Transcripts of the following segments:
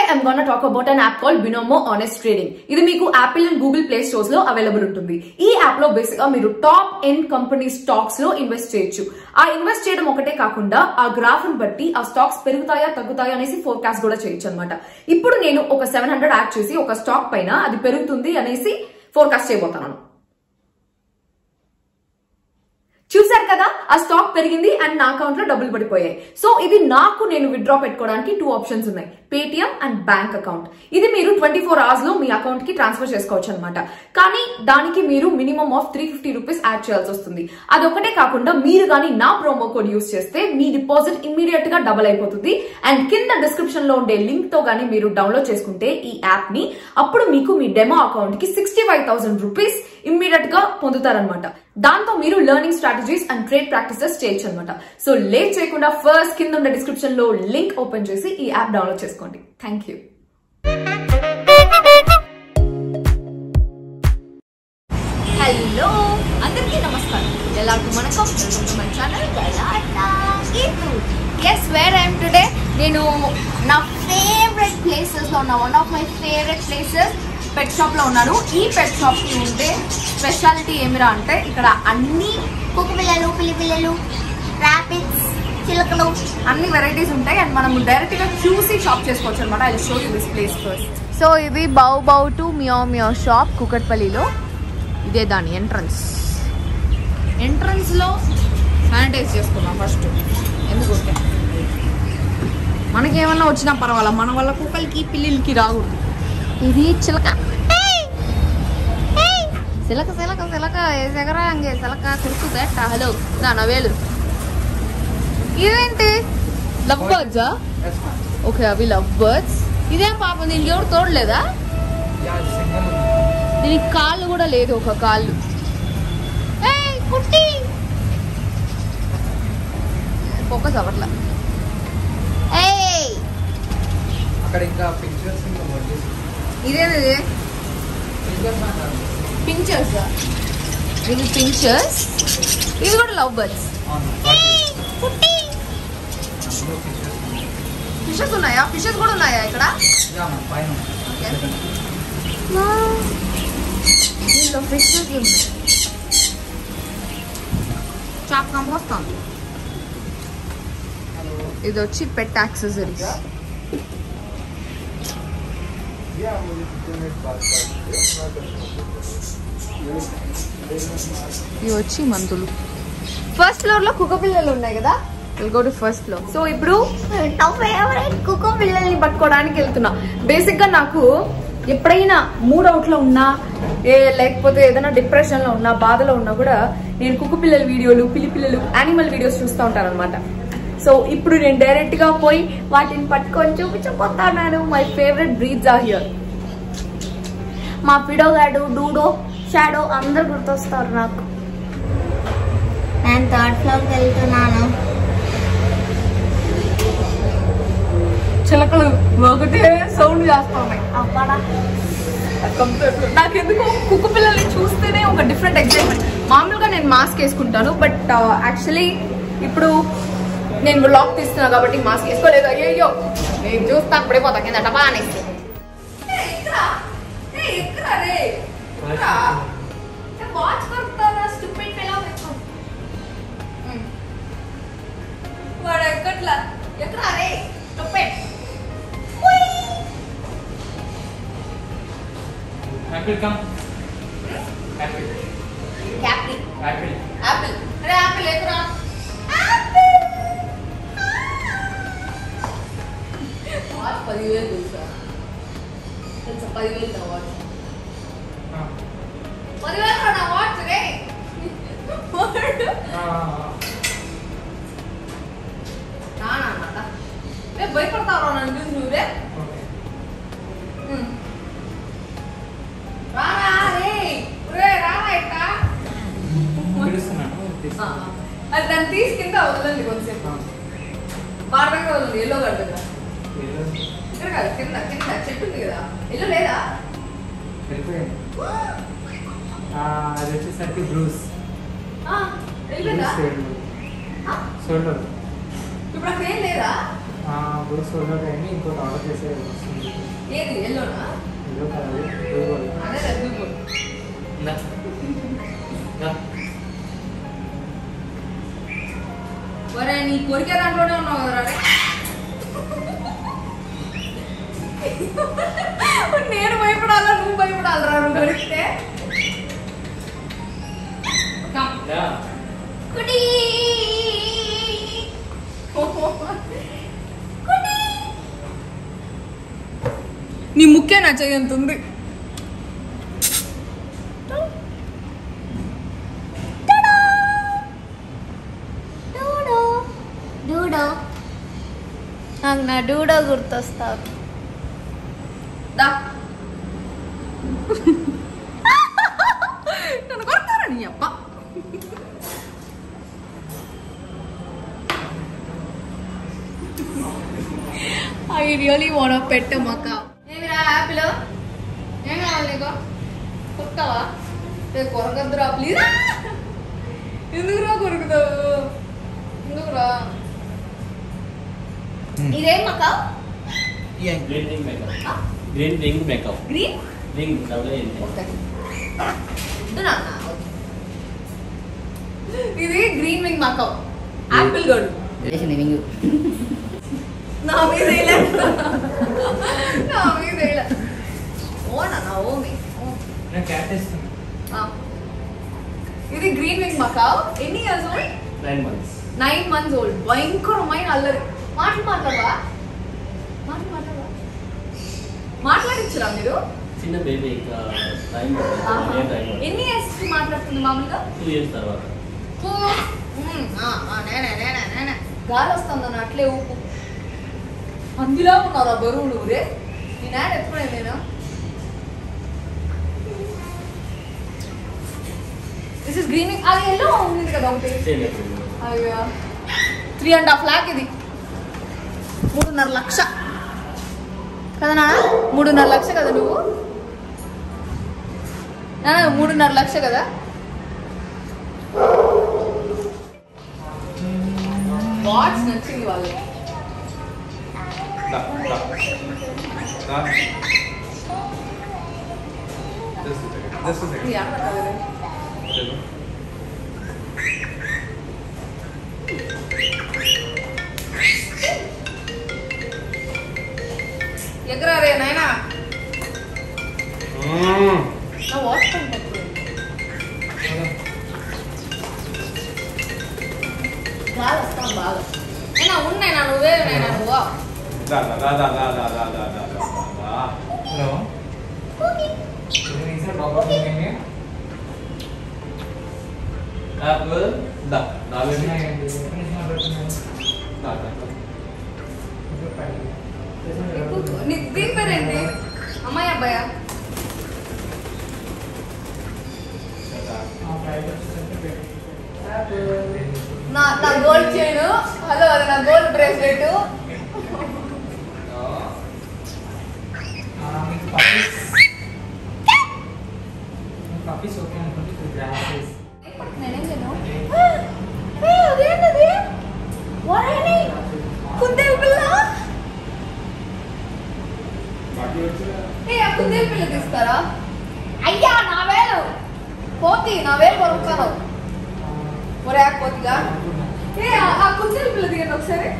I'm gonna talk about an app called Binomo Honest Trading. ఇది మీకు Apple and Google Play Stores లో available ఉంటుంది. ఈ app లో బేసిక్ గా మీరు టాప్ ఎండ్ కంపెనీ స్టాక్స్ లో ఇన్వెస్ట్ చేయొచ్చు. ఆ ఇన్వెస్ట్ చేయడం ఒకటే కాకుండా ఆ గ్రాఫ్ ని బట్టి ఆ స్టాక్స్ పెరుగుతాయా తగ్గుతాయా అనేసి ఫోర్కాస్ట్ కూడా చేయొచ్చు అన్నమాట. ఇప్పుడు నేను ఒక 700 యాడ్ చేసి ఒక స్టాక్ పైన అది పెరుగుతుంది అనేసి ఫోర్కాస్ట్ చేయబోతున్నాను. చూసారు కదా, ఆ స్టాక్ పెరిగింది అండ్ నా అకౌంట్ లో డబ్బులు పడిపోయాయి. సో ఇది నేను విత్డ్రా పెట్టుకోవడానికి 2 ఆప్షన్స్ ఉన్నాయి, పేటిఎం అండ్ బ్యాంక్ అకౌంట్. ఇది మీరు 24 hours లో మీ అకౌంట్ కి ట్రాన్స్ఫర్ చేసుకోవచ్చు అనమాట. కానీ దానికి మీరు మినిమం ఆఫ్ 350 రూపీస్ యాడ్ చేయాల్సి వస్తుంది. అదొకటే కాకుండా మీరు కానీ నా ప్రోమో కోడ్ యూస్ చేస్తే మీ డిపాజిట్ ఇమ్మీడియట్ గా డబుల్ అయిపోతుంది. అండ్ కింద డిస్క్రిప్షన్ లో ఉండే లింక్ తో గానీ మీరు డౌన్లోడ్ చేసుకుంటే ఈ యాప్ ని, అప్పుడు మీకు మీ డెమో అకౌంట్ కి 65,000 రూపీస్ ఇమ్మీడియట్ గా పొందుతారనమాట. దాంతో మీరు learning strategies and trade practices చేయొచ్చు అనమాట. సో లేట్ చేయకుండా ఫస్ట్ కింద ఉన్న డిస్క్రిప్షన్ లో లింక్ ఓపెన్ చేసి ఈ యాప్ డౌన్లోడ్ చేసుకోండి. Thank you. హలో అందరికీ నమస్కారం. ఎలాంటి మనకం మన channel yes where I am today. నేను నా ఫేవరెట్ ప్లేసెస్ లో ఉన్నా, one of my favourite places pet shop లో ఉన్నాను. ఈ పెట్ షాప్ కి ఉంటే స్పెషాలిటీ ఏమిరా అంటే ఇక్కడ అన్ని కుక్క పిల్లలు, పిల్లి పిల్లలు, రాబిట్స్, చిలకలు అన్ని వెరైటీస్ ఉంటాయి. అండ్ మనం డైరెక్ట్ గా చూసి షాప్ చేసుకోవచ్చు అనమాట. I will show you this place first. So ఇది bow bow to meow meow shop కుకట్పల్లిలో. ఇదే దాని ఎంట్రన్స్ లో శానిటైజ్ చేసుకున్నాం ఫస్ట్. ఎందుకంటే మనకేమన్నా వచ్చినా పర్వాలా, మన వల్ల కుక్కలకి పిల్లిలకి రాకూడదు. ఇది చిలక, సిలక సిలక సిలక ఎగరా హంగే సిలక కురుకుతే. హలో నా వేలు. ఇదేంటి లవ్ బర్డ్సా? ఓకే, అవి లవ్ బర్డ్స్. ఇదేం పాపం, దీనికి ఎవరు తోడలేదా? దీనికి కాళ్ళు కూడా లేదు, ఒక కాళ్ళు. కుట్టి ఫోకస్ అవ్వట్లా. ఇదేది పించర్స్, ఇది పించర్స్. ఇది కూడా లవ్ బర్డ్స్. ఫిషెస్ ఉన్నాయా? ఫిషెస్ కూడా ఉన్నాయా ఇక్కడ? దీంట్లో ఫిషెస్ ఉన్నాయి. చాప్ కంపోస్తాను. ఇది వచ్చి పెట్ యాక్సెసరీస్. ఇవి వచ్చి మందులు. ఫస్ట్ ఫ్లోర్ లో కుక్క పిల్లలు ఉన్నాయి కదా, will go to first floor. So ఇప్పుడు నా ఫేవరెట్ కుక్క పిల్లల్ని పట్టుకోవడానికి వెళ్తున్నా. బేసిక్ గా నాకు ఎప్పుడైనా మూడ్ అవుట్ లో ఉన్నా, లేకపోతే ఏదైనా డిప్రెషన్ లో ఉన్నా, బాధలో ఉన్నా కూడా నేను కుక్క పిల్లల వీడియోలు, పిల్లి పిల్లలు, యానిమల్ వీడియోస్ చూస్తూ ఉంటాను అనమాట. సో ఇప్పుడు నేను డైరెక్ట్ గా పోయి వాటిని పట్టుకొని చూపించబోతున్నాను. My favourite breeds are here. మా పిడోగాడు, డూడో, షాడో అందరు గుర్తొస్తారు నాకు. నేను 3rd ఫ్లోర్కి వెళ్తున్నాను. చిలకలు ఒకటే సౌండ్ చేస్తా ఉన్నాయి. నాకెందుకు కుక్క పిల్లల్ని చూస్తేనే ఒక డిఫరెంట్ ఎక్సైట్మెంట్. మామూలుగా నేను మాస్క్ వేసుకుంటాను, బట్ యాక్చువల్లీ ఇప్పుడు నేను వ్లాగ్ తీస్తున్నా కాబట్టి మాస్క్ వేసుకోలేదు. అయ్యో నేను చూస్తా పడిపోతా కిందట బాగానే. వాడు ఎక్కట్లా ఎక్కడ రే Apple come. Apple. Apple. Apple. Apple. अरे apple लेकर आ. Apple. Watch परिवेल दूसरा. चल परिवेल ना watch. हाँ. परिवेल का ना watch रे. हाँ. ना था. मैं भाई पढ़ता रहा ना न्यूज़ रे. అది దాన్ని తీసుకుంటే వదలండి కొంచెంసేపు. బాగా వదలండి. ఎల్లో కడుతుందా? ఇక్కడ కాదు, కింద కింద చెట్టు ఉంది కదా. ఎల్లో లేదా? అది వచ్చేసరికి బ్రూస్. వెళ్ళిపోయిందా? షోల్డర్. ఇప్పుడు అక్కడ ఏం లేదా? బ్లూ సోల్డ్ అవుట్ అయింది, ఇంకోటి ఆర్డర్ చేసే వస్తుంది. ఏది ఎల్లోనా? Yellow colour blue gold. అదే రెడ్ గోల్డ్. ఒరే నీ కోరికే దాంట్లోనే ఉన్నావు కదరా రే. నేను భయపడాలా నువ్వు భయపడాలరా నువ్వు దొరికితే. కుడి నీ ముక్కే నచ్చంత ఉంది. నాకు నా డూడో గుర్తొస్తావు. నన్ను కొడతారా నీ అప్ప. I really want to pet a macaw. ఏమిరా యాపిల్ ఏం కావాలి నీకు? కొడతావా? కొరకద్దురా ప్లీజ్. ఎందుకురా కొరుకుతావు? ఎందుకురా? ఇదేం macaw? Green ring makeup. Green ring makeup. Green Ring double N. Okay. ఇది గ్రీన్ వింగ్ మకౌ. యాపిల్ గడు నా మీద వేయలే. నా మీద వేయలే. ఓనా నా ఓమి. నేను క్యాట్ ఇస్తాను. ఇది గ్రీన్ వింగ్ మకౌ. ఎన్ని years old? 9 months. 9 months old. భయంకరమైన అల్లరి. మాట్లాడవా? మాట్లాడించరా మీరు? చిన్న బేబీ ఇంకా 9 months. ఎన్ని ఇయర్స్ మాట్లాడుతుంది మామూలుగా? 2 years తర్వాత. గాలి వస్తుందన్న అట్లే ఊపు. అందులో ఉన్నారు ఆ బరువులు రే. నీ నాన్న ఎత్తుకునేది నేను. This is green. అది ఎల్లో ఉంది కదా ఒకటి. అయ్యో 3.5 lakh ఇది. 3.5 లక్ష కదా నాన్న? 3.5 లక్ష కదా నువ్వు? 3.5 లక్ష కదా? వాట్స్ నచ్చింది వాళ్ళకి. ఎగరా రే నాయనా. నా వాచ్ పంపప్పుడు గాలి వస్తాను బాగా. అయినా ఉన్నాయినా నువ్వే నైనా నువ్వు. హలో బాబా Apple. Da. Da baby. Da. దీని పేరేంటి? అమ్మాయి అబ్బాయా? నా గోల్డ్ చైన్. హలో అది నా గోల్డ్ బ్రేస్లెట్. పప్పీస్ ఓకే అనుకుంటే గ్రాసెస్ అదేంటది? కుందేలు పిల్ల. ఆ కుందేలు పిల్ల తీస్తారా? అయ్యా నా వేలు పోతి. నా వేలు కొనుక్తాను. ఒరే పోతిగా. ఆ కుందేలు పిల్ల దిగండి ఒకసారి.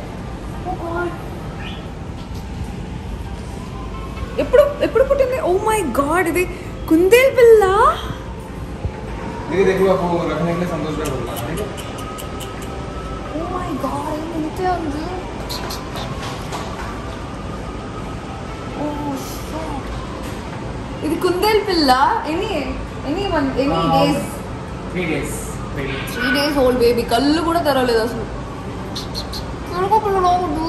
ఎప్పుడు పుట్టింది? ఓ మై గాడ్ ఇది కుందేలు పిల్ల. ये देखो आपको रखने के लिए संतोष भाई बोल रहा है। Oh my god, ఇంతే ఉంది. Oh shit. ఇది కుందేలు పిల్ల. ఎన్ని days? 3 days. 3 days old baby. కళ్ళు కూడా తెరవలేదు అసలు. తెరవకూడదు.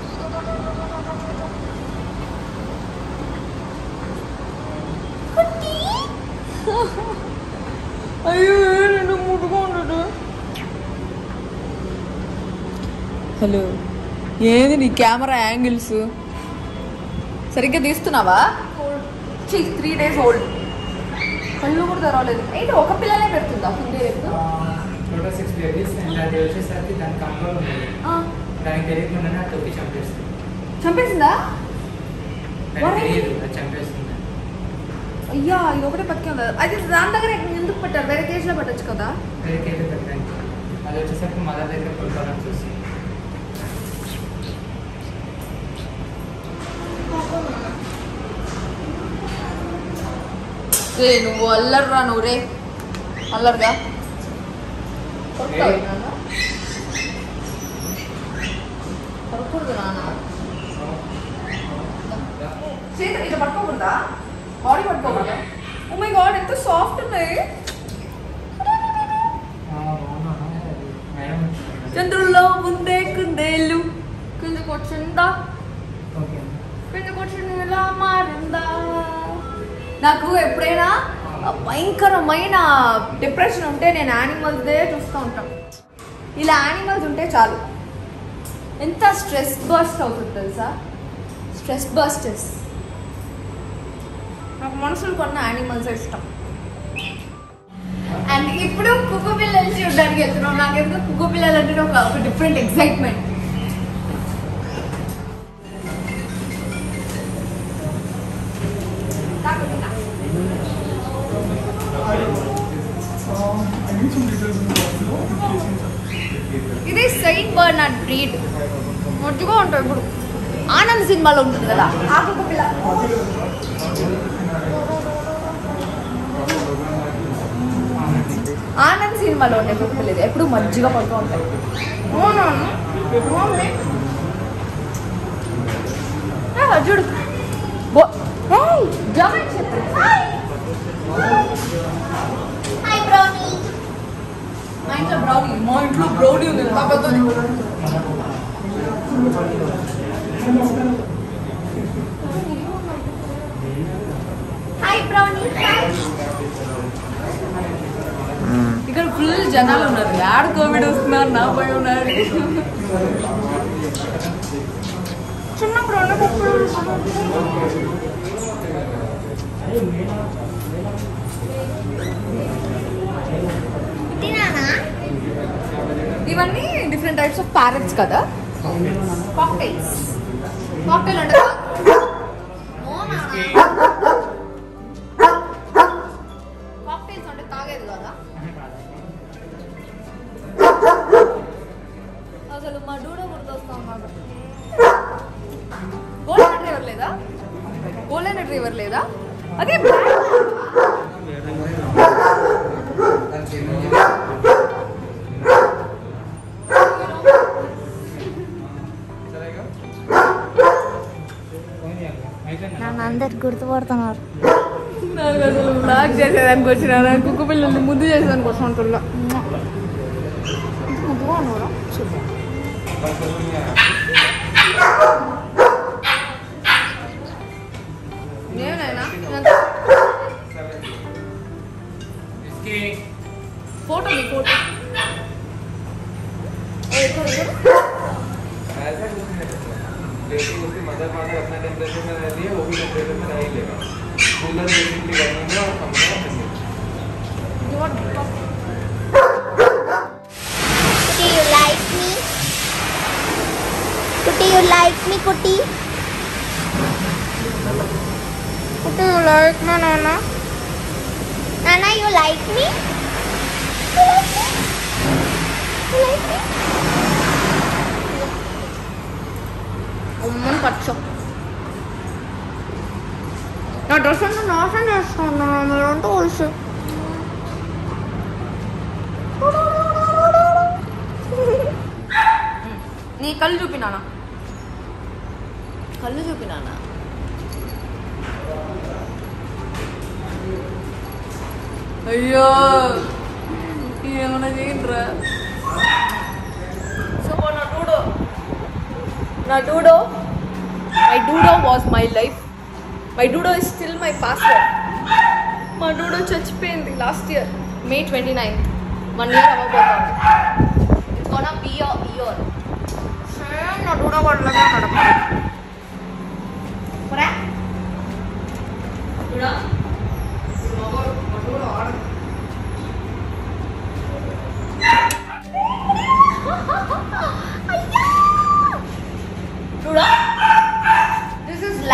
అయ్యో నేను ముట్టుగా ఉండదు. హలో ఏది నీ కెమెరా యాంగిల్స్ సరిగ్గా తీస్తున్నావా? 3 days ఓల్డ్. కళ్ళు కూడా తెరవలేదు. ఏంటి ఒక పిల్లనే పెడుతుందా కుందేలు? టోటల్ 6 babies అండ్ అది వచ్చేసరికి దాని కంట్రోల్ ఉంది. దానికి తెలియకుండానే అది తొక్కి చంపేస్తుంది. చంపేసిందా? లేదు, అది చంపేస్తుంది. అయ్యా ఇది ఒకటే పక్కే ఉంది. అయితే దాని దగ్గర ఎందుకు పెట్టారు? వేరే కేసులో పెట్టచ్చు కదా. వేరే కేసు పెట్టడానికి అది వచ్చేసరికి మదర్ దగ్గర కొనుక్కోవాలని చూసి రే నువ్వు అల్లర్రా నువ్వు రే అల్లర్గా చేతులు ఇట్లా పట్టుకోకూడదా? బాడీ పట్టుకోకూడదా? ఓ మై గాడ్ ఎంత సాఫ్ట్ ఉన్నాయి. చంద్రుల్లో ముందే కుందేళ్ళు కిందకు వచ్చిందా, కిందకు వచ్చింది ఎలా మారిందా. నాకు ఎప్పుడైనా భయంకరమైన డిప్రెషన్ ఉంటే నేను యానిమల్స్దే చూస్తూ ఉంటాను. ఇలా యానిమల్స్ ఉంటే చాలు. ఎంత స్ట్రెస్ బర్స్ట్ అవుతుంది తెలుసా? Stress bursters. నాకు మనుషులు కొన్న యానిమల్స్ ఇష్టం. అండ్ ఇప్పుడు కుక్క పిల్లలు చూడడానికి వెళ్తున్నాం. నాకు ఎందుకు కుక్క పిల్లలు అంటే ఒక డిఫరెంట్ ఎక్సైట్మెంట్. ఇది సెయింట్ బర్నార్డ్ బ్రీడ్. మంచిగా ఉంటాయి. ఇప్పుడు ఆనంద్ సినిమాలో ఉంటుంది కదా ఆ కుక్క పిల్ల. ఆనంద్ సినిమాలో ఉండే కుక్క పిల్ల. ఎప్పుడు మంచిగా పడుతూ ఉంటాయి. చూడు మా ఇంట్లో బ్రౌనీ. మా ఇంట్లో బ్రౌనీ ఉంది. Hi brownie. ఇక్కడ ఫుల్ జనాలు ఉన్నారు. యాడ్ కోవిడ్ వస్తున్నారు నా భయం ఉన్నారు. చిన్నప్పుడు ఇవన్నీ డిఫరెంట్ టైప్స్ ఆఫ్ ప్యారెట్స్ కదా. కాక్టైల్స్. కాక్టైల్ అంటే కాక్టైల్స్ అంటే తాగేది కదా. అసలు మా డూడో గుర్తొస్తాం మాకు. గోల్డెన్ రిట్రీవర్ లేదా? గోల్డెన్ రిట్రీవర్ లేదా? అదే నన్ను అందరు గుర్తుపడుతున్నారు. నాకు అసలు బ్లాగ్ చేసేదానికి వచ్చిన కుక్క పిల్లల్ని ముద్దు చేసేదానికి వస్తుంటున్నా. నేనైనా फोटो भी फोटो लेकिन उसकी मदर फादर अपना टेम्परेचर में रहती है, वो भी टेम्परेचर में रह ही लेगा. कूलर बेसिकली गर्मी में और पंखा ठंडी. Kutti, you like me? Kutti, you like me, Kutti? Kutti, you like me, Nana? Nana, you like me? You like me? You like me? అమ్మని ఖర్చు నా డ్రెస్ అంతా నాశనం చేస్తున్నా మీరంతా కలిసి. నీ కళ్ళు చూపినానా? కళ్ళు చూపినానా? అయ్యో ఏమన్నా చేయండిరా. సో నా డూడో my dodo was my life. My dodo is still my password. మా డూడో చచ్చిపోయింది last year May 29th. 1 year అవ్వబోతుంది. It's gonna be a year. Same నా డూడో వాళ్ళగా నడపాలి. పోరా డూడో డూడో ఆడ డూడో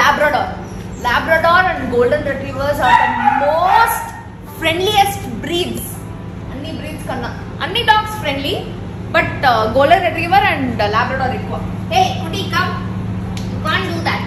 Labrador and golden retrievers are the most friendliest breeds. Anni breeds kanna anni dogs friendly, but golden retriever and Labrador ఎక్కువ. Hey, Kuti, come. You can't do that.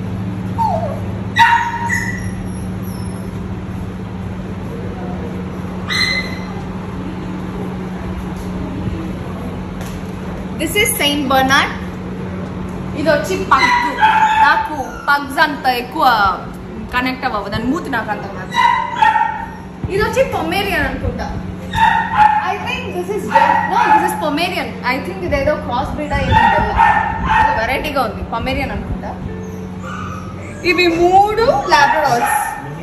This is Saint Bernard. ఇది వచ్చి pug. నాకు pugs అంత ఎక్కువ connect అవ్వదు, దాని మూతి నాకు అంత నచ్చదు. ఇది వచ్చి పొమేరియన్ అనుకుంటా. I think this is Pomeranian. I think ఇదేదో క్రాస్ బ్రీడ్ ఏదో వెరైటీగా ఉంది. పొమేరియన్ అనుకుంటా. ఇవి 3 లాబ్రడార్స్.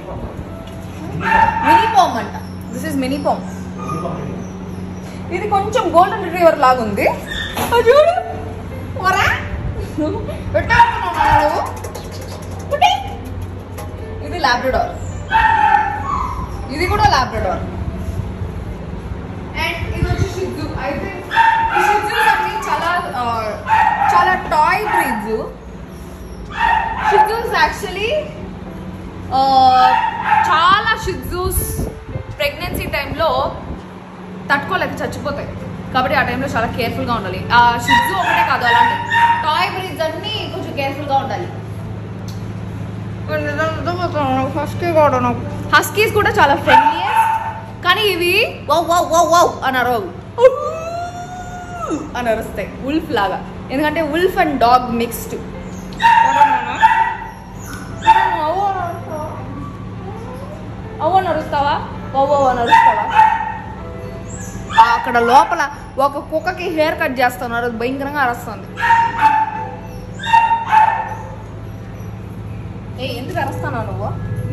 మినీపామ్ అంట. This is mini pom. ఇది కొంచెం గోల్డెన్ రిట్రీవర్ లాగా ఉంది. చూడు ఇది లాబ్రడార్. ఇది కూడా లాబ్రడార్. అండ్ ఇది వచ్చి షిజు. ఐ థింక్ షిజు అన్ని చాలా టాయ్ బ్రీడ్స్. షిజూస్ యాక్చువల్లీ చాలా షిజూస్ ప్రెగ్నెన్సీ టైంలో తట్టుకోలేక చచ్చిపోతాయి. కాబట్టి ఆ టైంలో చాలా కేర్ఫుల్గా ఉండాలి. ఆ షిజు ఒకటే కాదు, అలాంటి టాయ్ బ్రీడ్స్ అన్ని కొంచెం కేర్ఫుల్గా ఉండాలి. హస్కీస్ కూడా చాలా ఫ్రెండ్లీయెస్ట్, కానీ ఇవి అని అరుస్తాయి ఉల్ఫ్ లాగా. ఎందుకంటే ఉల్ఫ్ అండ్ డాగ్ మిక్స్డ్. అని అరుస్తావా? అని అరుస్తావా? అక్కడ లోపల ఒక కుక్కకి హెయిర్ కట్ చేస్తున్నారు, అది భయంకరంగా అరుస్తుంది. ఎందుకు అరుస్తున్నావు నువ్వు?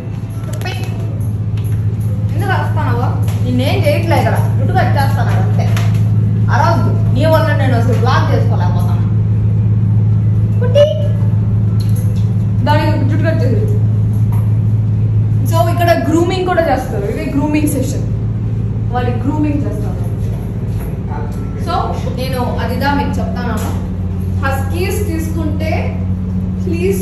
ఎందుకు అరుస్తున్నావు? నిన్నేం చేయట్లేదు కదా, జుట్టు కట్ చేస్తున్నాడు అంతే. అరవద్దు, నీ వల్ల నేను అసలు బ్లాక్ చేసుకోలేకపోతాను. దానికి జుట్టు కట్ చేసి. సో ఇక్కడ గ్రూమింగ్ కూడా చేస్తారు. ఇది గ్రూమింగ్ సెషన్, వాళ్ళు గ్రూమింగ్ చేస్తారు. సో నేను అదిదా మీకు చెప్తాను. హస్కీస్ తీసుకుంటే ప్లీజ్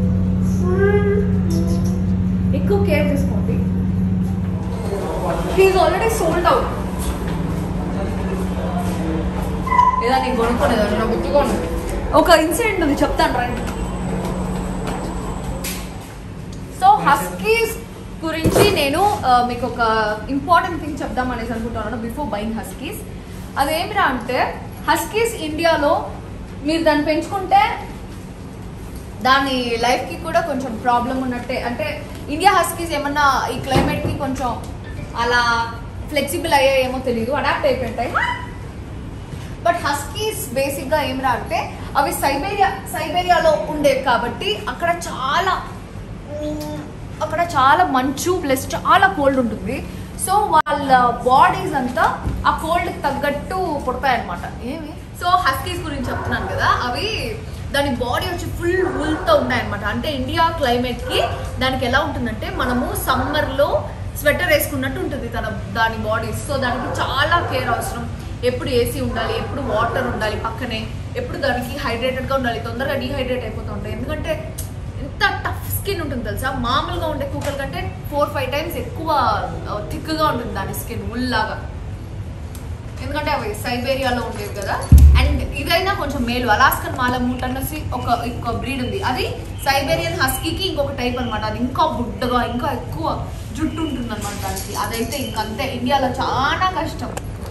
ఎక్కువ కేర్ తీసుకోండి. He is already sold out. లేదా నేను కొనుక్కోలేదు, నాకు గుర్తుకోండి. ఒక ఇన్సిడెంట్ ఉంది, చెప్తాను రండి. సో హస్కీస్ గురించి నేను మీకు ఒక ఇంపార్టెంట్ థింగ్ చెప్దాం అనేసి అనుకుంటున్నాను బిఫోర్ బయింగ్ హస్కీస్. అదేమిరా అంటే, హస్కీస్ ఇండియాలో మీరు దాన్ని పెంచుకుంటే దాని లైఫ్కి కూడా కొంచెం ప్రాబ్లం ఉన్నట్టే. అంటే ఇండియా హస్కీస్ ఏమన్నా ఈ క్లైమేట్కి కొంచెం అలా ఫ్లెక్సిబుల్ అయ్యాయేమో తెలియదు, అడాప్ట్ అయిపోయింటాయి. బట్ హస్కీస్ బేసిక్గా ఏమిరా అంటే, అవి సైబేరియాలో ఉండేవి కాబట్టి అక్కడ చాలా మంచు ప్లస్ చాలా కోల్డ్ ఉంటుంది. సో వాళ్ళ బాడీస్ అంతా ఆ కోల్డ్కి తగ్గట్టు పుడతాయి అనమాట. సో హస్కీస్ గురించి చెప్తున్నాను కదా, అవి దాని బాడీ వచ్చి ఫుల్ వుల్తో ఉంటాయన్నమాట. అంటే ఇండియా క్లైమేట్కి దానికి ఎలా ఉంటుందంటే, మనము సమ్మర్లో స్వెటర్ వేసుకున్నట్టు ఉంటుంది దాని బాడీ. సో దానికి చాలా కేర్ అవసరం. ఎప్పుడు ఏసీ ఉండాలి, ఎప్పుడు వాటర్ ఉండాలి పక్కనే, ఎప్పుడు దానికి హైడ్రేటెడ్గా ఉండాలి. తొందరగా డీహైడ్రేట్ అయిపోతూ ఉంటాయి. ఎందుకంటే ఎంత టఫ్ స్కిన్ ఉంటుంది తెలుసా. మామూలుగా ఉండే కుక్కల కంటే 4-5 టైమ్స్ ఎక్కువ థిక్గా ఉంటుంది దాని స్కిన్, ఉల్లాగా. ఎందుకంటే అవి సైబేరియాలో ఉండేవి కదా. అండ్ ఇదైనా కొంచెం మేలు. అలాస్కన్ మాలమూట్ అనేసి ఒక బ్రీడ్ ఉంది, అది సైబేరియన్ హస్కీకి ఇంకొక టైప్ అనమాట. అది ఇంకా బుడ్డగా ఇంకా ఎక్కువ జుట్టు ఉంటుంది అనమాట దానికి. అదైతే ఇంకంతే, ఇండియాలో చాలా కష్టం.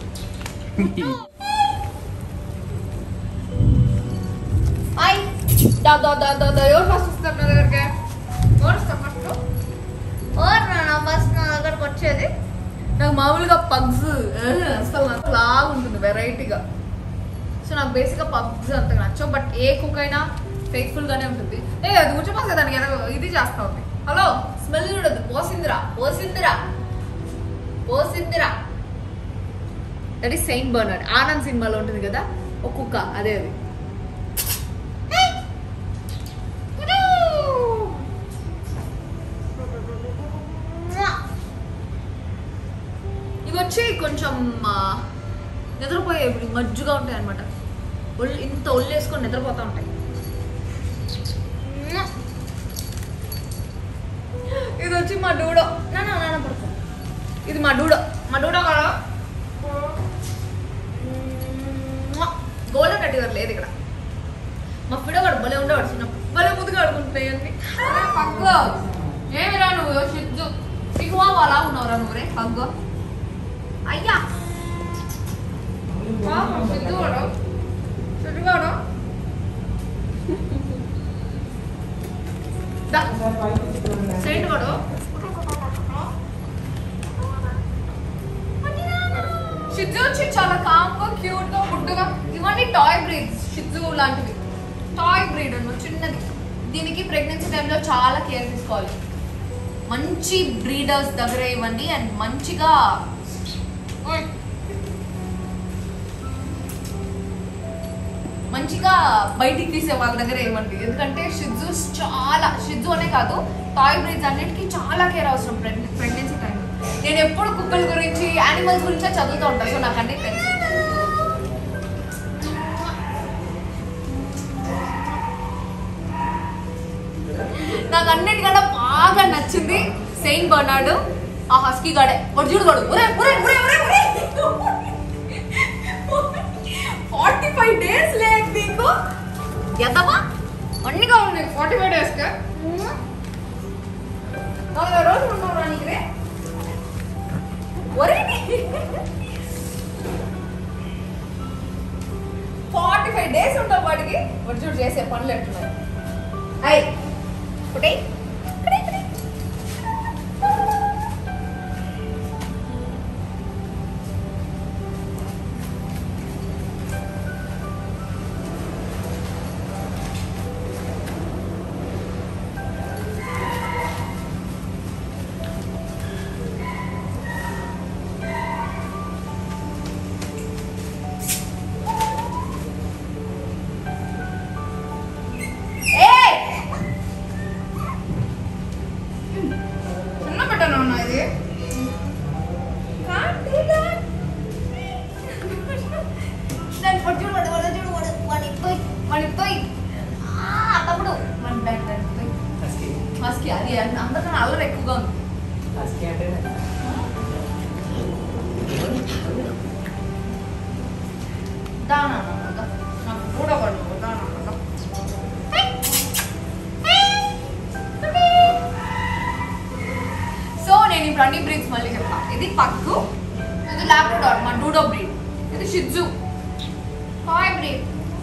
ఎవరు ఫస్ట్ వస్తారు నా దగ్గరికి? ఎవరు వస్తారు ఫస్ట్? ఫస్ట్ నా దగ్గరకు వచ్చేది. నాకు మామూలుగా పగ్స్ అసలు నాకు లాగా ఉంటుంది వెరైటీగా. సో నాకు బేసిక్గా పగ్స్ అంతగా నచ్చవు. బట్ ఏ కుక్ అయినా ఫేక్ఫుల్గానే ఉంటుంది. అది కూర్చోపోతే దానికి ఏదో ఇది చేస్తా ఉంది. హలో, స్మెల్ చూడదు. పోసిందిరా that is Saint Bernard. Anand సినిమాలో ఉంటుంది కదా ఒక కుక్క, అదే అది. ఇవి వచ్చి కొంచెం నిద్రపోయే మజ్జుగా ఉంటాయి అనమాట. ఇంత ఒళ్ళు వేసుకొని నిద్రపోతూ ఉంటాయి. వచ్చి మా డూడో. నాన్న పడుకో. ఇది మా డూడో కదా. గోల్డెన్ రెట్రీవర్ లేదు ఇక్కడ. మా ఫిడో కూడా భలే ఉండేవాడు చిన్నప్పుడు. భలే ముద్దుగా ఆడుకుంటాయి అన్ని. పక్క ఏమిరా నువ్వు షిజ్జు సిగ్గువా అలా ఉన్నావురా నువ్వు రే పగ్గ. అయ్యా సిగ్గువాడు సైడ్ వాడు. షిజ్జు వచ్చి చాలా కామ్గా క్యూట్ గా ముడ్డుగా. ఇవన్నీ టాయ్ బ్రీడ్స్. షిజ్జు లాంటివి టాయ్ బ్రీడ్ అన్న చిన్నది. దీనికి ప్రెగ్నెన్సీ టైంలో చాలా కేర్ తీసుకోవాలి. మంచి బ్రీడర్స్ దగ్గర ఇవ్వండి అండ్ మంచిగా బయటికి తీసే వాళ్ళ దగ్గర ఇవ్వండి. ఎందుకంటే షిజ్జు అనే కాదు టాయ్ బ్రీడ్స్ అన్నిటికీ చాలా కేర్ అవసరం ప్రెగ్నెన్సీ టైంలో. నేను ఎప్పుడు కుక్కల గురించి యానిమల్స్ గురించే చదువుతూ ఉంటాను. సో నాకు అన్నీ తెలుసు. నాకు అన్నిటికన్నా బాగా నచ్చింది సెయింట్ బర్నార్డ్. ఆ హస్కీ గాడే వాడు చూడు. 45 days లేదు నీకు ఎంతమా అన్నిగా ఉన్నాయి. 45 days 40 రోజులు ఉన్నారా నీకురే? 45 days ఉంటావు వాడికి. వాడు చూడు చేసే పనులు ఎట్టున్నాయి. అయ్ ఒకటే అది అందరికన్నా అల్లరి ఎక్కువగా ఉంది. దానా నాకు కూడా పడు దానా. సో నేను ఇప్పుడు అన్ని బ్రీడ్స్ మళ్ళీ చెప్తా. ఇది పక్కు, ఇది లాబ్రడార్ మా డూడో బ్రీడ్, ఇది షిజ్జు టాయ్ బ్రీడ్,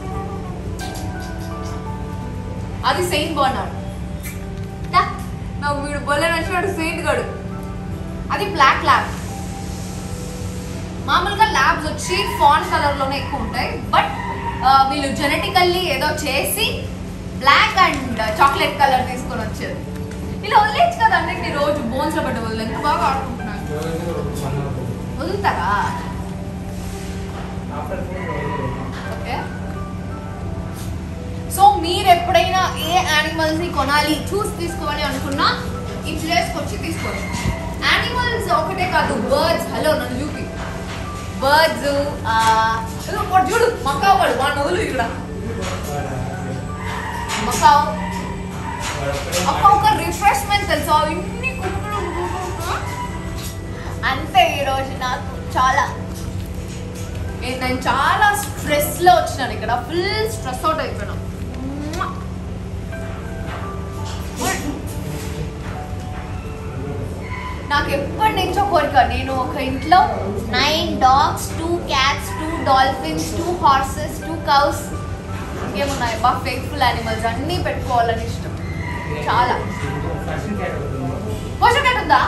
అది సెయింట్ బర్నార్డ్. నాకు వీడు బొల్ల నచ్చినాడు సెయింట్ గడు. అది బ్లాక్ ల్యాబ్. మామూలుగా ల్యాబ్స్ వచ్చి ఫాన్ కలర్ లోనే ఎక్కువ ఉంటాయి. బట్ వీళ్ళు జెనెటికల్లీ ఏదో చేసి బ్లాక్ అండ్ చాక్లెట్ కలర్ తీసుకొని వచ్చారు. ఇలా వదిలేచ్చు కదా అన్నింటినీ రోజు బోన్స్ లో పడ్డ వాళ్ళు ఎంత బాగా ఆడుకుంటున్నారు. వదులుతారా? ఓకే. సో మీరు ఎప్పుడైనా ఏ యానిమల్స్ ని కొనాలి చూసి తీసుకోవాలి అనుకున్నా ఈ ప్లేస్కి వచ్చి తీసుకోండి. యానిమల్స్ ఒకటే కాదు, బర్డ్స్. హలో నన్ను చూపి. బర్డ్స్ చూడు మకావు వాడు మా నవ్వులు ఇక్కడ మకావు అక్క ఒక రిఫ్రెష్మెంట్ తెలుసా ఇన్ని కుక్కలు అంతే. ఈరోజు నాకు నేను చాలా స్ట్రెస్ లో వచ్చినాను. ఇక్కడ ఫుల్ స్ట్రెస్ అవుట్ అయిపోయినా. నాకు ఎప్పటి నుంచో కోరిక, నేను ఒక ఇంట్లో 9 dogs, 2 cats, 2 dolphins, 2 horses, 2 cows, ఇంకేమున్నాయి బాగా ఫేక్ఫుల్ యానిమల్స్ అన్నీ పెట్టుకోవాలని ఇష్టం చాలా. పర్షియన్ క్యాట్ ఉందా?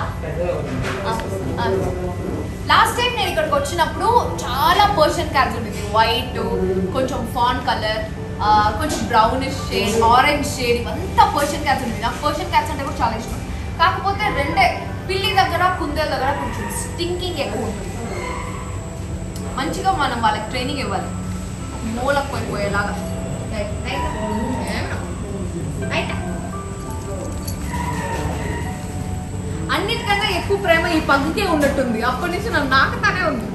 లాస్ట్ టైం నేను ఇక్కడికి వచ్చినప్పుడు చాలా పర్షియన్ క్యాట్స్ ఉండేది. వైట్, కొంచెం ఫాన్ కలర్, కొంచెం బ్రౌనిష్ షేడ్, ఆరెంజ్ షేడ్, ఇవంతా పర్షియన్ క్యాట్స్ ఉండేది. నాకు పర్షియన్ క్యాట్స్ అంటే కూడా చాలా ఇష్టం. కాకపోతే రెండే, పిల్లి దగ్గర కుందేల దగ్గర కొంచెం స్టింకింగ్ ఎక్కువ ఉంటుంది. మంచిగా మనం వాళ్ళకి ట్రైనింగ్ ఇవ్వాలి, మూలకు పోయిపోయేలాగా. అన్నిటికన్నా ఎక్కువ ప్రేమ ఈ పగ్గుకే ఉన్నట్టుంది. అప్పటి నుంచి నన్ను నాకుతానే ఉంది.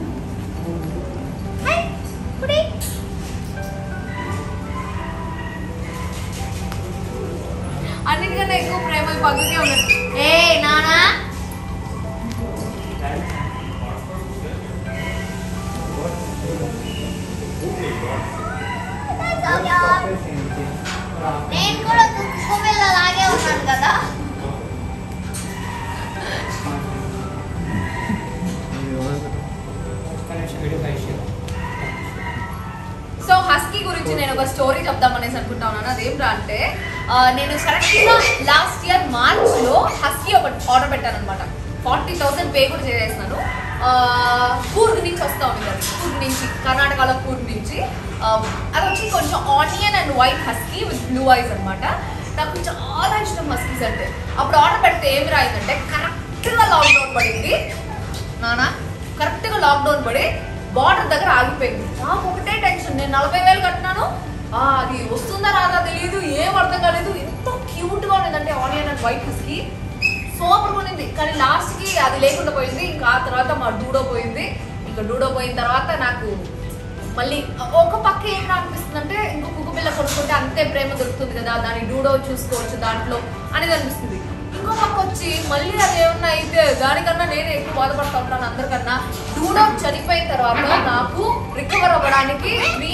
అన్నిటికన్నా ఎక్కువ ప్రేమ ఇక్కడేమో పక్కకే ఉన్నాడు. ఏ నానా నేను కూడా కుక్కపిల్లలాగే ఉన్నాను కదా. సో హస్కీ గురించి నేను ఒక స్టోరీ చెప్దామనేసి అనుకుంటా ఉన్నాను. అదేంటా అంటే నేను కరెక్ట్గా లాస్ట్ ఇయర్ మార్చ్లో హస్కీ ఒక ఆర్డర్ పెట్టాను అనమాట. 40,000 పే కూడా చేసేసినాను. కూర్గ్ నుంచి వస్తా ఉంది, కూర్గ్ నుంచి, కర్ణాటకలో కూర్గ్ నుంచి. అది వచ్చి కొంచెం onion and white husky with blue eyes అనమాట. నాకు చాలా ఇష్టం హస్కీస్ అంటే. అప్పుడు ఆర్డర్ పెడితే ఏమి రాయిందంటే కరెక్ట్గా లాక్డౌన్ పడింది నానా, కరెక్ట్గా లాక్డౌన్ పడి బార్డర్ దగ్గర ఆగిపోయింది. నాకు ఒకటే టెన్షన్, నేను 40,000 కట్టినాను, అది వస్తుందా రాదా తెలియదు, ఏం అర్థం కాలేదు. ఎంతో క్యూట్గా ఉండేదంటే ఆనియన్ అండ్ వైట్ హస్కీ సూపర్గా ఉన్నింది. కానీ లాస్ట్కి అది లేకుండా పోయింది. ఇంకా ఆ తర్వాత మా డూడో పోయింది. ఇంకా డూడో పోయిన తర్వాత నాకు మళ్ళీ ఒక పక్క ఏం అనిపిస్తుంది అంటే ఇంకో కుక్క పిల్ల కొనుక్కుంటే అంతే ప్రేమ దొరుకుతుంది కదా, దాని డూడో చూసుకోవచ్చు దాంట్లో అనేది అనిపిస్తుంది. ఇంకో పక్క వచ్చి మళ్ళీ అది ఏమన్నా అయితే దానికన్నా నేనే ఎక్కువ బాధపడుతూ ఉంటాను అందరికన్నా. డూడో చనిపోయిన తర్వాత నాకు రికవర్ అవ్వడానికి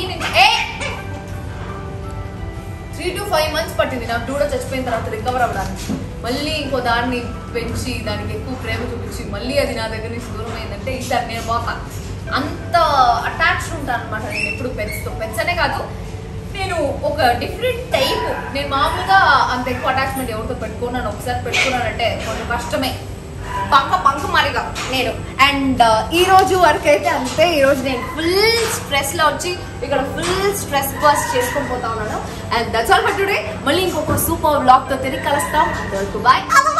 3 to 5 months పట్టింది నాకు డూడో చచ్చిపోయిన తర్వాత రికవర్ అవ్వడానికి. మళ్ళీ ఇంకో దాన్ని పెంచి దానికి ఎక్కువ ప్రేమ చూపించి మళ్ళీ అది నా దగ్గర నుంచి దూరం అయిందంటే ఈసారి నేను పోతా. అంత అటాచ్డ్ ఉంటాను అనమాట నేను ఎప్పుడు పెట్స్తో. పెట్స్ అనే కాదు, నేను ఒక డిఫరెంట్ టైప్. నేను మామూలుగా అంత ఎక్కువ అటాచ్మెంట్ ఎవరితో పెట్టుకున్నాను, ఒకసారి పెట్టుకున్నానంటే కొంచెం కష్టమే, బంక మరిగా నేను. అండ్ ఈ రోజు వరకు అయితే అంతే. ఈరోజు నేను ఫుల్ స్ట్రెస్లో వచ్చి ఇక్కడ ఫుల్ స్ట్రెస్ బస్ట్ చేసుకొని పోతా ఉన్నాను. And that's all for today. మళ్ళీ ఇంకొక సూపర్ వ్లాగ్తో తిరిగి కలుస్తాం. అంతవరకు బాయ్.